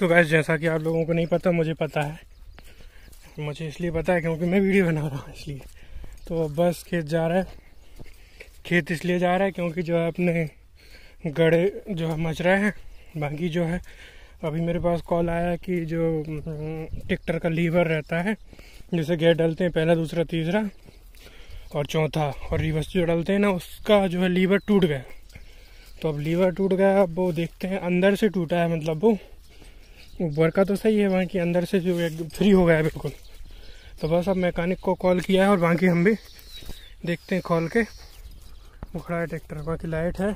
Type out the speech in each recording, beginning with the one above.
तो गाइस जैसा कि आप लोगों को नहीं पता, मुझे पता है। मुझे इसलिए पता है क्योंकि मैं वीडियो बना रहा हूँ इसलिए। तो अब बस खेत जा रहा है। खेत इसलिए जा रहा है क्योंकि जो है अपने गड़े जो है मच रहे हैं। बाकी जो है अभी मेरे पास कॉल आया कि जो ट्रैक्टर का लीवर रहता है, जैसे गेयर डालते हैं पहला, दूसरा, तीसरा और चौथा, और रिवर्स जो डालते हैं ना, उसका जो है लीवर टूट गया। तो अब लीवर टूट गया, अब वो देखते हैं अंदर से टूटा है, मतलब वो ऊपर का तो सही है, बाकी अंदर से जो एकदम फ्री हो गया है बिल्कुल। तो बस अब मैकेनिक को कॉल किया है और बाकी हम भी देखते हैं खोल के। वो खड़ा है ट्रैक्टर, बाकी लाइट है।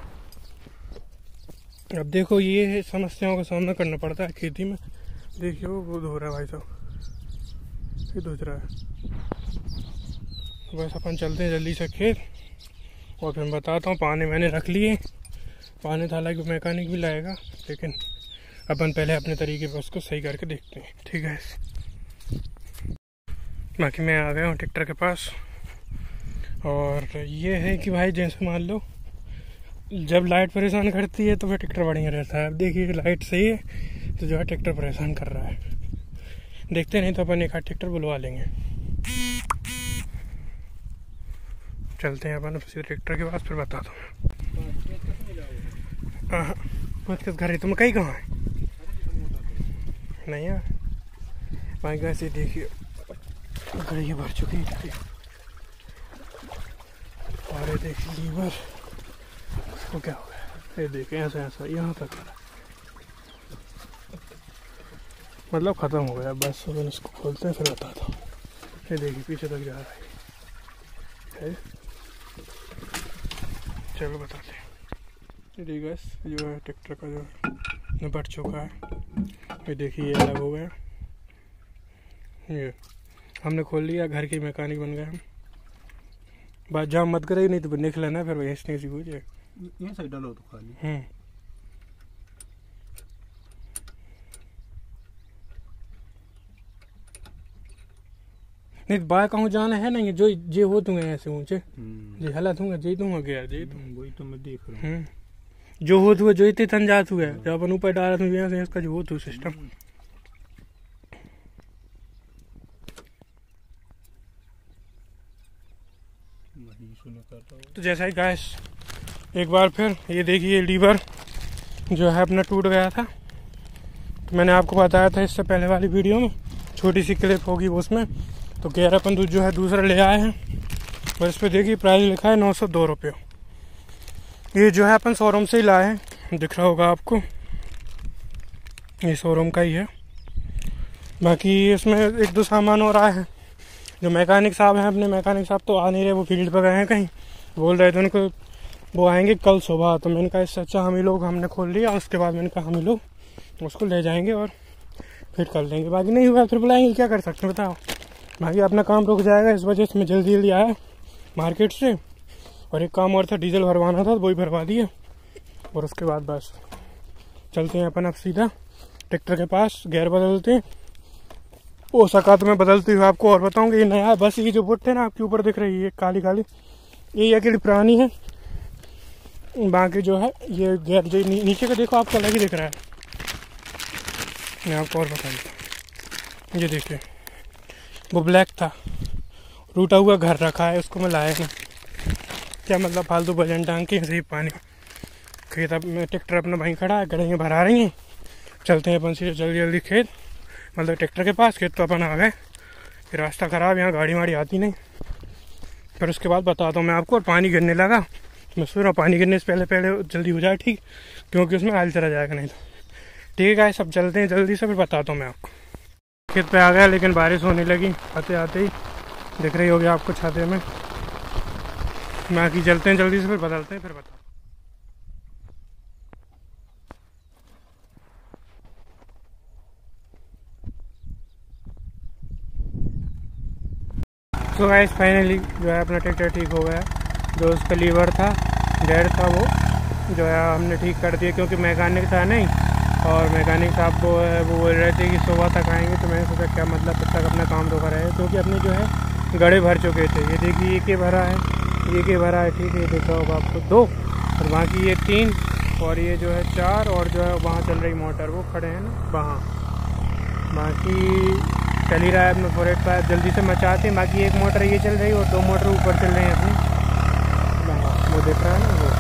अब देखो ये समस्याओं का सामना करना पड़ता है खेती में। देखिए वो धो रहा है भाई साहब, ये धो रहा है। बस अपन चलते हैं जल्दी से खेत और फिर बताता हूँ। पानी मैंने रख लिए, पानी था हालांकि मैकेनिक भी लाएगा, लेकिन अपन पहले अपने तरीके पर उसको सही करके देखते हैं, ठीक है। बाकी मैं आ गया हूँ ट्रैक्टर के पास। और ये है कि भाई जैसे मान लो जब लाइट परेशान करती है तो फिर ट्रैक्टर बढ़िया रहता है। अब देखिए लाइट सही है तो जो है ट्रैक्टर परेशान कर रहा है। देखते नहीं तो अपन एक आध ट्रैक्टर बुलवा लेंगे। चलते हैं अपन उसी ट्रैक्टर के पास, फिर बताता हूँ। हाँ किस घर है तुम, कहीं कहाँ है? नहीं यार भाई कैसे देखिए गड़िया भर चुकी है। और ये देखिए लीवर तो क्या हो गया, ये देखें ऐसा ऐसा यहाँ तक मतलब ख़त्म हो गया। बस अपन इसको खोलते हैं फिर बताता हूँ। ये देखिए पीछे तक जा रहा है। चलो बताते हैं। ये देखिए जो है ट्रैक्टर का जो निपट चुका है। ये देखिए ये अलग हो गया, ये हमने खोल लिया। घर के मैकेनिक बन गए हम। बात जाम मत करे, नहीं तो निकला ना फिर ऐसे सी हो जाए। ये साइड डालो तो खाली। नहीं तो बाय कहूँ जाना है नहीं, जो जे हो दूंगे ऐसे ऊंचे जे हला दूंगा, जे दूंगा गया जे वही तो मैं देख रहा हूँ। जो हो हुआ जो इतने तन जात हुआ जब अपन ऊपर डाला था यहाँ से इसका जो हो तू सिस्टम। तो जैसा ही गैस एक बार फिर ये देखिए लीवर जो है अपना टूट गया था। तो मैंने आपको बताया था इससे पहले वाली वीडियो में, छोटी सी क्लिप होगी वो उसमें। तो गेयर अपन जो है दूसरा ले आए हैं और इस पर देखिए प्राइस लिखा है 902 रुपये। ये जो है अपन शोरूम से ही लाए हैं, दिख रहा होगा आपको, ये शोरूम का ही है। बाकी इसमें एक दो सामान और आए हैं। जो मैकेनिक साहब हैं, अपने मैकेनिक साहब तो आ नहीं रहे, वो फील्ड पर गए हैं कहीं, बोल रहे थे उनको वो आएंगे कल सुबह। तो मैंने कहा इससे अच्छा हम ही लोग हमने खोल लिया। उसके बाद मैंने कहा हम ही लोग उसको ले जाएंगे और फिर कर लेंगे। बाकी नहीं हुआ फिर बुलाएंगे, क्या कर सकते हैं बताओ। बाकी अपना काम रुक जाएगा, इस वजह से मैं जल्दी जल्दी आया मार्केट से। और एक काम और था, डीजल भरवाना था, वो ही भरवा दिया। और उसके बाद बस चलते हैं अपन अब सीधा ट्रैक्टर के पास, गेयर बदलते हैं। हो सका तो मैं बदलती हुई आपको और बताऊंगा। ये नया बस ये जो बुट है ना आपके ऊपर दिख रही है काली काली, ये अकेली पुरानी है। बाकी जो है ये गेयर जो नीचे का देखो आपको अलग ही दिख रहा है। मैं आपको और बता देता, ये देखिए वो ब्लैक था, टूटा हुआ घर रखा है, उसको मैं लाया नहीं। क्या मतलब फालतू वजन टांग के ऐसे ही पानी खेत। अब मैं ट्रैक्टर अपना वहीं खड़ा है, गड़ियाँ भरा रही हैं। चलते हैं अपन से जल्दी जल्दी खेत, मतलब ट्रैक्टर के पास। खेत तो अपन आ गए, फिर रास्ता ख़राब, यहाँ गाड़ी वाड़ी आती नहीं। फिर उसके बाद बताता हूँ मैं आपको। और पानी गिरने लगा, मैं सोच रहा हूँ पानी गिरने से पहले पहले जल्दी हो जाए, ठीक, क्योंकि उसमें आयल चला जाएगा नहीं तो। ठीक है सब चलते हैं जल्दी से, फिर बताता हूँ मैं आपको। खेत पे आ गया लेकिन बारिश होने लगी आते आते ही, दिख रही होगी आपको छाते में। बाकी चलते हैं जल्दी से, फिर बदलते हैं, फिर बताओ। तो गाइस फाइनली जो है अपना ट्रैक्टर ठीक हो गया। जो उसका लीवर था, गेयर था, वो जो है हमने ठीक कर दिया, क्योंकि मैकेनिक था नहीं। और मैकेनिक साहब को वो बोल रहे थे कि सुबह तक आएंगे। तो मैंने सोचा क्या मतलब तब तक अपना काम तो करा है, क्योंकि अपने जो है गड़े भर चुके थे। ये देखिए एक ही भरा है, एक ही भरा है, ठीक है, ये देखा होगा आपको 2, और बाकी ये 3 और ये जो है 4, और जो है वहाँ चल रही मोटर, वो खड़े हैं ना वहाँ। बाकी चल ही रहा है अपना 485 जल्दी से मचाते हैं। बाकी एक मोटर ये चल रही है और 2 मोटर ऊपर चल रही हैं अपनी, वो देख रहा है ना वो।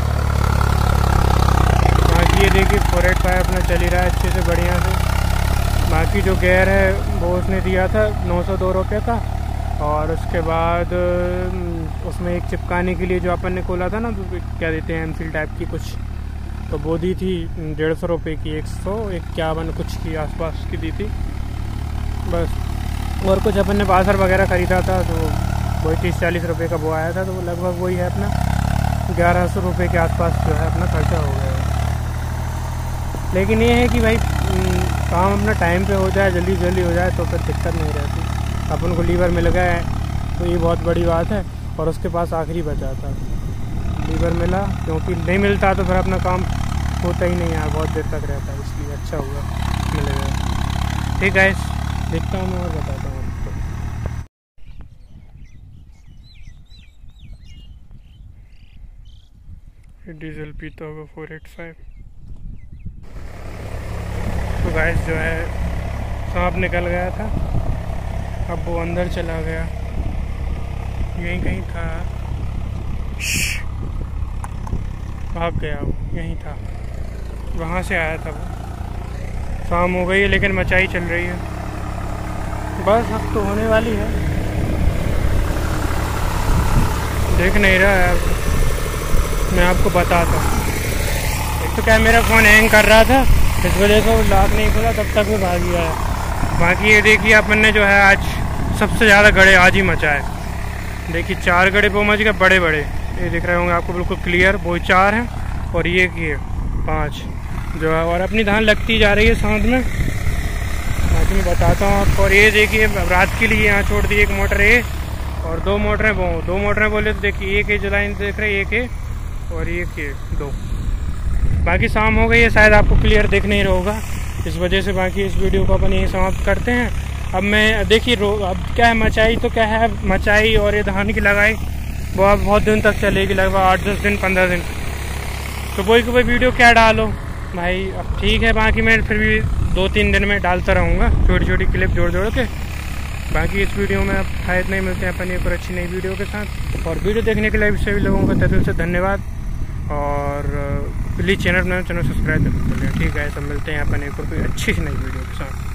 बाकी ये देखिए 485 अपना चल ही रहा है अच्छे से बढ़िया से। बाकी जो गेयर है वो उसने दिया था 902 रुपये का, और उसके बाद उसमें एक चिपकाने के लिए जो अपन ने खोला था ना, तो क्या देते हैं एमसील टाइप की कुछ, तो वो दी थी 150 रुपये की, 151 कुछ की आसपास की दी थी बस। और कुछ अपन ने बासर वगैरह ख़रीदा था, तो वही 30-40 रुपये का वो आया था, तो वो लगभग वही है अपना 1100 रुपये के आसपास जो है अपना खर्चा हो गया है। लेकिन ये है कि भाई काम अपना टाइम पे हो जाए, जल्दी जल्दी हो जाए, तो फिर दिक्कत नहीं रहती। अपन को लीवर मिल गया है तो ये बहुत बड़ी बात है, और उसके पास आखिरी बचा था लीवर मिला, क्योंकि नहीं मिलता तो फिर अपना काम होता ही नहीं है, बहुत देर तक रहता है, इसलिए अच्छा हुआ मिल गया। ठीक है, देखता हूँ मैं और बताता हूँ आपको। डीजल पीता होगा 485। तो गाइस जो है सांप निकल गया था, अब वो अंदर चला गया, यहीं कहीं था, भाग गया वो, यहीं था, वहाँ से आया था वो। शाम हो गई है लेकिन मचाई चल रही है, बस अब तो होने वाली है। देख नहीं रहा है, मैं आपको बताता हूँ। एक तो क्या मेरा फ़ोन हैंग कर रहा था, इस वजह से वो लॉक नहीं खुला, तब तक वो भाग गया है। बाकी ये देखिए अपन ने जो है आज सबसे ज़्यादा गड़े आज ही मचाए। देखिए 4 गड़े वो मच गए बड़े बड़े, ये दिख रहे होंगे आपको बिल्कुल क्लियर, वो 4 हैं और ये 5 जो है, और अपनी धान लगती जा रही है साथ में। बाकी मैं बताता हूँ आपको। और ये देखिए रात के लिए यहाँ छोड़ दी एक मोटर ए और 2 मोटरें वो, 2 मोटरें बोले तो देखिए एक जो लाइन देख रहे एक है और एक है 2। बाकी शाम हो गई है, शायद आपको क्लियर दिख नहीं रहा होगा, इस वजह से बाकी इस वीडियो को अपन यहीं समाप्त करते हैं। अब मैं देखिए अब क्या है, मचाई तो क्या है, मचाई और ये धान की लगाई वो अब बहुत दिन तक चलेगी, लगभग 8-10 दिन 15 दिन, तो वही को वही वीडियो क्या डालो भाई। अब ठीक है, बाकी मैं फिर भी 2-3 दिन में डालता रहूँगा छोटी छोटी क्लिप जोड़ के। बाकी इस वीडियो में अब शायद नहीं मिलते हैं अपन एक और अच्छी नई वीडियो के साथ। और वीडियो देखने के लिए सभी लोगों का दिल से धन्यवाद, और प्लीज़ चैनल सब्सक्राइब जरूर करें। ठीक है, सब मिलते हैं अपन एक और कोई अच्छी सी नई वीडियो के साथ।